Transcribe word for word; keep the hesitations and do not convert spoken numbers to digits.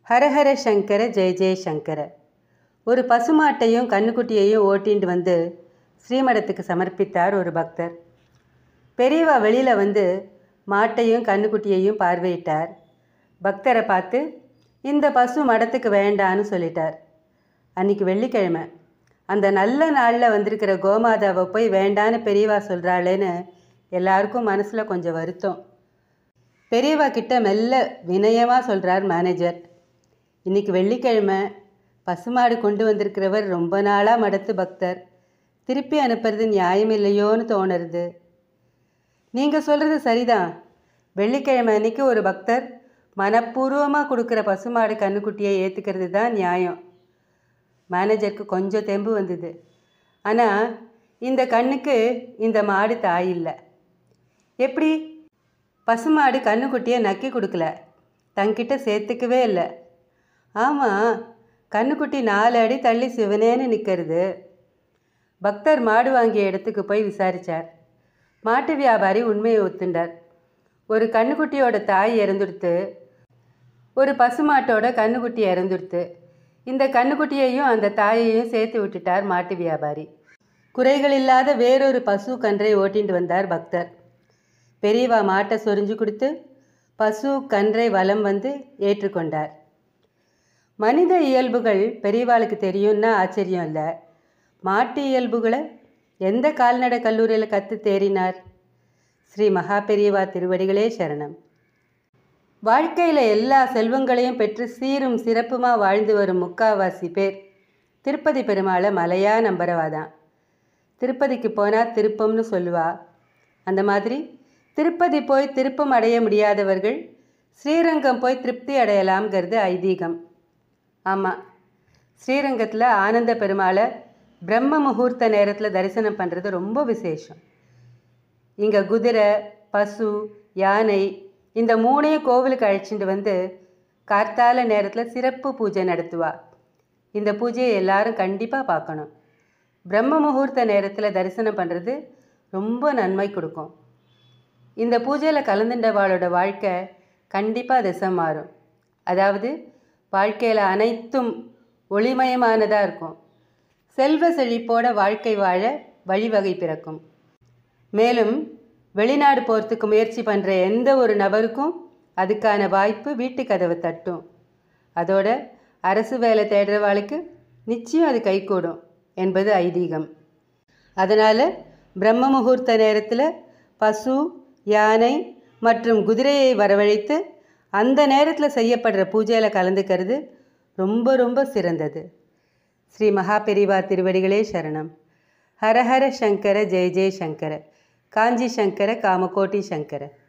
ஹரஹர சங்கர ஜெய ஜெய சங்கர. ஒரு பசுமாட்டையும் கண்ணுக்குட்டியையும் ஓட்டிண்டு வந்து ஸ்ரீமடத்துக்கு சமர்ப்பித்தார் ஒரு பக்தர். பெரியவா வெளியில் வந்து மாட்டையும் கண்ணுக்குட்டியையும் பார்வையிட்டார். பக்தரை பார்த்து இந்த பசு மடத்துக்கு வேண்டான்னு சொல்லிட்டார். அன்றைக்கி வெள்ளிக்கிழமை. அந்த நல்ல நாளில் வந்திருக்கிற கோமாதாவை போய் வேண்டான்னு பெரியவா சொல்கிறாளேன்னு எல்லாருக்கும் மனசில் கொஞ்சம் வருத்தம். பெரியவா கிட்ட மெல்ல வினயமாக சொல்கிறார் மேனேஜர். இன்றைக்கி வெள்ளிக்கிழமை, பசுமாடு கொண்டு வந்திருக்கிறவர் ரொம்ப நாளாக மடத்து பக்தர், திருப்பி அனுப்புறது நியாயம் இல்லையோன்னு தோணுறது. நீங்கள் சொல்கிறது சரிதான். வெள்ளிக்கிழமை அன்றைக்கி ஒரு பக்தர் மனப்பூர்வமாக கொடுக்குற பசுமாடு கண்ணுக்குட்டியை ஏற்றுக்கிறது தான் நியாயம். மேனேஜருக்கு கொஞ்சம் தெம்பு வந்தது. ஆனால் இந்த கண்ணுக்கு இந்த மாடு தாய் இல்லை. எப்படி? பசுமாடு கண்ணுக்குட்டியை நக்கி கொடுக்கல, தங்கிட்ட சேர்த்துக்கவே இல்லை. ஆமாம், கண்ணுக்குட்டி நாலு அடி தள்ளி சிவனேன்னு நிற்கிறது. பக்தர் மாடு வாங்கிய இடத்துக்கு போய் விசாரித்தார். மாட்டு வியாபாரி உண்மையை ஒத்துண்டார். ஒரு கண்ணுக்குட்டியோட தாய் இறந்துடுத்து, ஒரு பசுமாட்டோட கண்ணுக்குட்டி இறந்துடுத்து. இந்த கண்ணுக்குட்டியையும் அந்த தாயையும் சேர்த்து விட்டுட்டார் மாட்டு வியாபாரி. குறைகள் இல்லாத வேறொரு பசு கன்றை ஓட்டிட்டு வந்தார் பக்தர். பெரியவா மாட்டை சொரிஞ்சு கொடுத்து பசு கன்றை வலம் வந்து ஏற்றுக்கொண்டார். மனித இயல்புகள் பெரியவாளுக்கு தெரியும்னா ஆச்சரியம் இல்லை. மாட்டு இயல்புகளை எந்த கால்நடை கல்லூரியில் கற்று தேறினார்? ஸ்ரீ மகா பெரியவா திருவடிகளே சரணம். வாழ்க்கையில் எல்லா செல்வங்களையும் பெற்று சீரும் சிறப்புமாக வாழ்ந்து வரும் முக்காவாசி பேர் திருப்பதி பெருமாளை மலையாக நம்புறவாதான். திருப்பதிக்கு போனால் திருப்பம்னு சொல்லுவா. அந்த மாதிரி திருப்பதி போய் திருப்பம் அடைய முடியாதவர்கள் ஸ்ரீரங்கம் போய் திருப்தி அடையலாம்ங்கிறது ஐதீகம். ஆமாம், ஸ்ரீரங்கத்தில் ஆனந்த பெருமாளை பிரம்ம முகூர்த்த நேரத்தில் தரிசனம் பண்ணுறது ரொம்ப விசேஷம். இங்கே குதிரை, பசு, யானை இந்த மூணையும் கோவிலுக்கு அழைச்சிட்டு வந்து கார்த்தால நேரத்தில் சிறப்பு பூஜை நடத்துவா. இந்த பூஜையை எல்லாரும் கண்டிப்பாக பார்க்கணும். பிரம்ம முகூர்த்த நேரத்தில் தரிசனம் பண்ணுறது ரொம்ப நன்மை கொடுக்கும். இந்த பூஜையில் கலந்துண்டவாளோட வாழ்க்கை கண்டிப்பாக திசை மாறும். அதாவது வாழ்க்கையில் அனைத்தும் ஒளிமயமானதாக இருக்கும். செல்வ செழிப்போட வாழ்க்கை வாழ வழிவகை பிறக்கும். மேலும் வெளிநாடு போகிறதுக்கு முயற்சி பண்ணுற எந்த ஒரு நபருக்கும் அதுக்கான வாய்ப்பு வீட்டு கதவை தட்டும். அதோட அரசு வேலை தேடுறவாளுக்கு நிச்சயம் அது கைகூடும் என்பது ஐதீகம். அதனால் பிரம்ம முகூர்த்த நேரத்தில் பசு, யானை மற்றும் குதிரையை வரவழைத்து அந்த நேரத்தில் செய்யப்படுற பூஜையில் கலந்துக்கிறது ரொம்ப ரொம்ப சிறந்தது. ஸ்ரீ மகா பெரியவா திருவடிகளே சரணம். ஹரஹர சங்கர ஜெய ஜெய சங்கர. காஞ்சி சங்கர காமகோட்டி சங்கர.